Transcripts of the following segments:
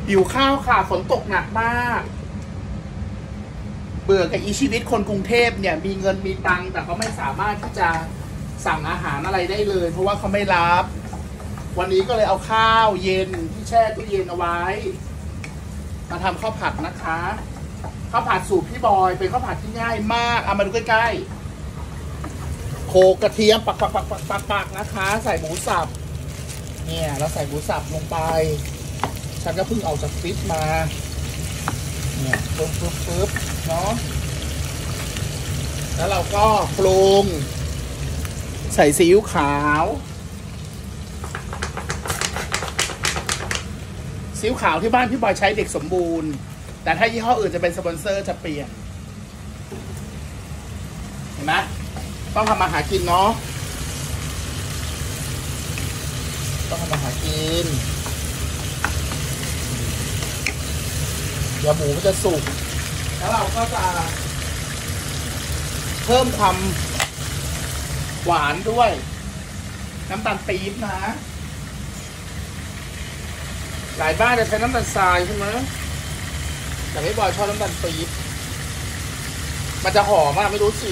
หิวข้าวค่ะฝนตกหนักมาก เบื่อกับชีวิตคนกรุงเทพเนี่ยมีเงินมีตังค์แต่เขาไม่สามารถที่จะสั่งอาหารอะไรได้เลยเพราะว่าเขาไม่รับ วันนี้ก็เลยเอาข้าวเย็นที่แช่ตู้เย็นเอาไว้มาทำข้าวผัดนะคะข้าวผัดสูตรพี่บอยเป็นข้าวผัดที่ง่ายมากเอามาดูใกล้ๆโขลกกระเทียมปักนะคะ ใส่หมูสับเนี่ยเราใส่หมูสับลงไปฉันก็เพิ่งเอาจากฟรีซมาเนี่ยปึ๊บเนาะแล้วเราก็ปรุงใส่ซีอิ๊วขาวซีอิ๊วขาวที่บ้านพี่บอยใช้เด็กสมบูรณ์แต่ถ้ายี่ห้ออื่นจะเป็นสปอนเซอร์จะเปลี่ยนเห็นไหมต้องทำมาหากินเนาะต้องทำมาหากินเดี๋ยวหมูมันจะสุกแล้วเราก็จะเพิ่มความหวานด้วยน้ำตาลปี๊บนะหลายบ้านจะใช้น้ำตาลทรายใช่ไหมแต่ไม่บอยชอบน้ำตาลปี๊บมันจะหอมมากไม่รู้สิ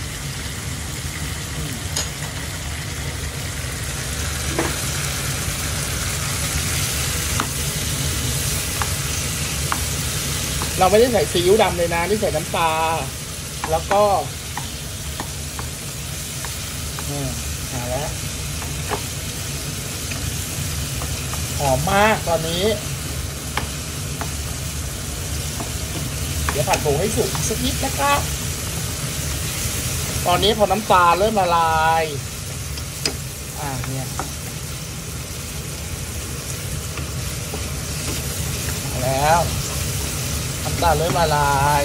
เราไม่ได้ใส่ซีอิ๊วดำเลยนะนี่ใส่น้ำปลาแล้วก็หาแล้วหอมมากตอนนี้เดี๋ยวผัดหมูให้สุกสักนิดนะครับตอนนี้พอน้ำปลาเริ่มละลายเนี่ยแล้วน้ำตาลเริ่มละลาย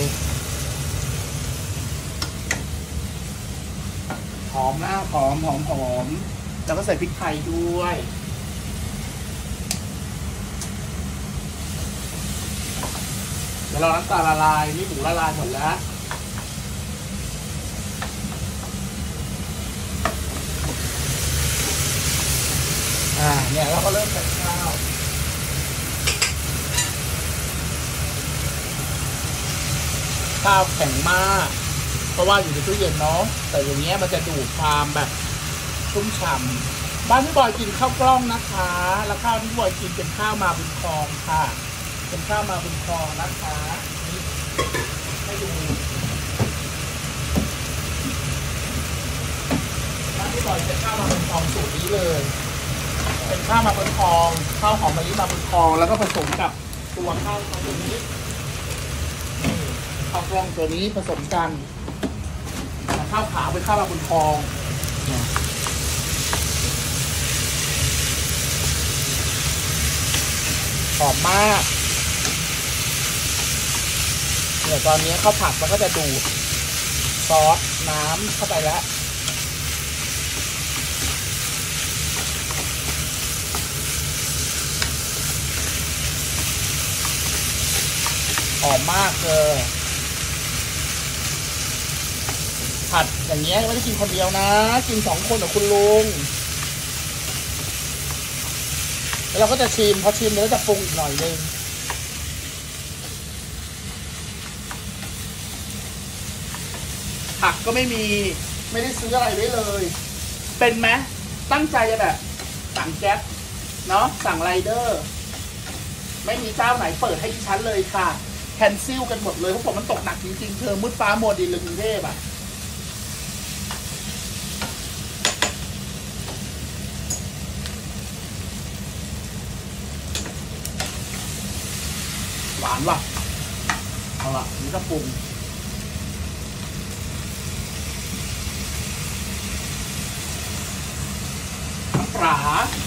หอมมากหอมแล้วก็ใส่พริกไทยด้วยแล้วเราน้ำตาลละลายนี่หมูละลายหมดแล้วเนี่ยเราก็เริ่มใส่ข้าวแข็งมากเพราะว่าอยู่ในตู้เย็นเนาะแต่อย่างเงี้ยมันจะดูดความแบบชุ่มฉ่ำบ้านพี่บอยกินข้าวกล้องนะคะแล้วข้าวที่พี่บอยกินเป็นข้าวมาบุญครองค่ะเป็นข้าวมาบุญครองนะคะนี่ให้ดูบ้านพี่บอยเป็นข้าวมาบุญครองสูตรนี้เลยเป็นข้าวมาบุญครองข้าวหอมมะลิมาบุญครองแล้วก็ผสมกับตัวข้าวตัวนี้ข้าวกล้องตัวนี้ผสมกันข้าวขาวเป็นข้าวมาบุญครองหอมมากเนี่ยตอนนี้ข้าวผัดมันก็จะดูดซอสน้ำเข้าไปแล้วหอมมากเลยผัดอย่างเงี้ยไม่ได้กินคนเดียวนะกิน2 คนกับคุณลุงแล้วเราก็จะชิมพอชิมแล้วจะปรุงอีกหน่อยนึงผักก็ไม่ได้ซื้ออะไรไว้เลยเป็นไหมตั้งใจจะแบบสั่งแก๊ปเนาะสั่งไรเดอร์ไม่มีเจ้าไหนเปิดให้ดิฉันเลยค่ะแคนซิลกันหมดเลยเพราะผมมันตกหนักจริงๆเธอมืดฟ้ามัวดินเลยกรุงเทพหวานว่ะเอาละนี่ก็ปรุงน้ำปลา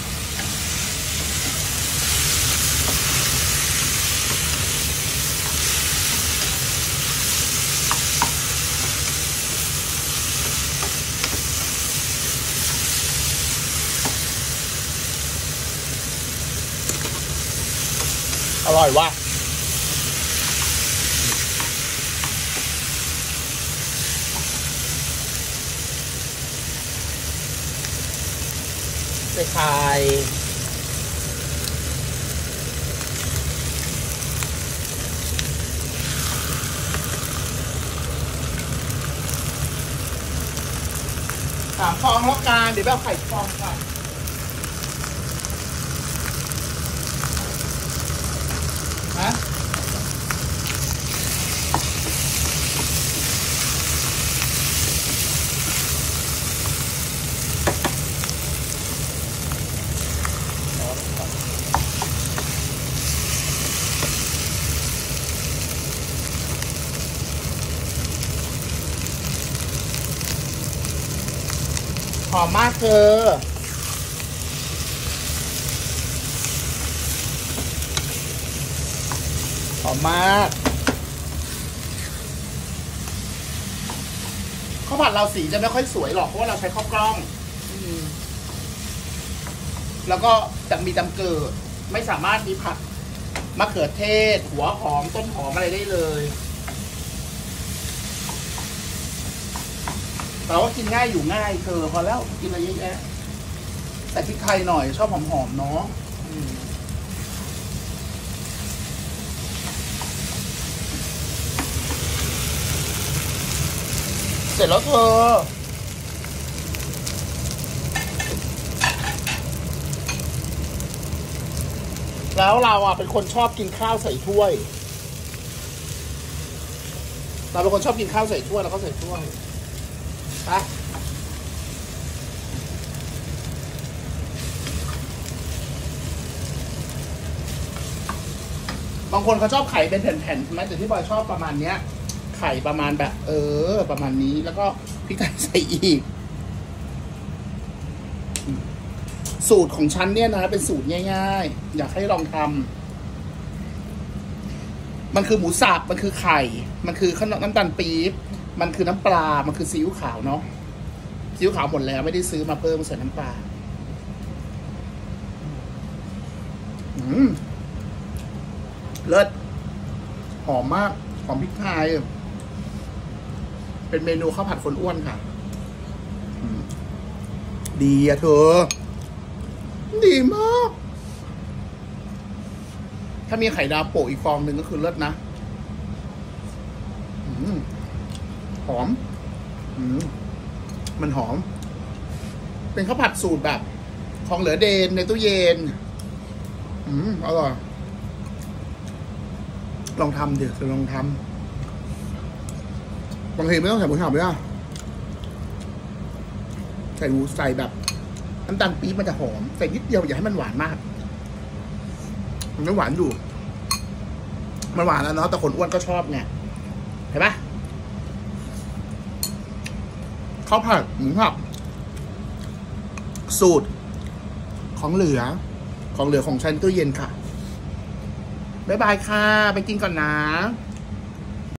อร่อยว่ะใส่ไข่ 3 ฟองแล้วกันเดี๋ยวไปเอาไข่ฟองก่อนฮะหอมมากเธอหอมมากข้าวผัดเราสีจะไม่ค่อยสวยหรอกเพราะว่าเราใช้ข้าวกล้องแล้วก็จะมีจำเกิดไม่สามารถมีผัดมะเขือเทศหัวหอมต้นหอมอะไรได้เลยแต่ว่ากินง่ายอยู่ง่ายเธอพอแล้วกินอะไรเยอะแยะแต่พริกไทยหน่อยชอบหอมๆเนาะเสร็จแล้วเธอแล้วเราอ่ะเป็นคนชอบกินข้าวใส่ถ้วยเราเป็นคนชอบกินข้าวใส่ถ้วยแล้วก็ใส่ถ้วยไปบางคนเขาชอบไข่เป็นแผ่นๆใช่ไหมแต่ที่บอยชอบประมาณเนี้ยไข่ประมาณแบบประมาณนี้แล้วก็พริกไทยใส่อีกสูตรของฉันเนี่ยนะเป็นสูตรง่ายๆอยากให้ลองทำมันคือหมูสับมันคือไข่มันคือน้ำตาลปี๊บมันคือน้ำปลามันคือซีอิ๊วขาวเนาะซีอิ๊วขาวหมดแล้วไม่ได้ซื้อมาเพิ่มใส่น้ำปลาเลิศหอมมากหอมพริกไทยเป็นเมนูข้าวผัดคนอ้วนค่ะดีอะเธอดีมากถ้ามีไข่ดาวโปะอีกฟองหนึ่งก็คือเลิศนะหอมมันหอมเป็นข้าวผัดสูตรแบบของเหลือเดนในตู้เย็นอร่อยลองทำเดี๋ยวจะลองทำบางทีไม่ต้องใส่หมูสับด้วยใส่หมูใส่แบบน้ำตาลปี๊บมันจะหอมใส่นิดเดียวอย่าให้มันหวานมากมันไม่หวานอยู่มันหวานแล้วเนาะแต่คนอ้วนก็ชอบไงเห็นปะข้าวผัดหมูสับสูตรของเหลือของฉันตู้เย็นค่ะบ๊ายบายค่ะไปกินก่อนนะ